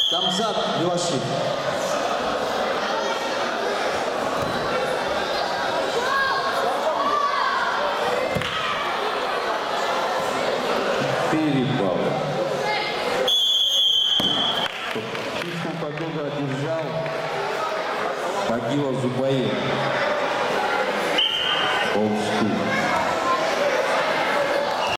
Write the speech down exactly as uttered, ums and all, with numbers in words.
Камзат Милашин. Перебал. Чисто победу одержал Могила Зубаев. Олдскул.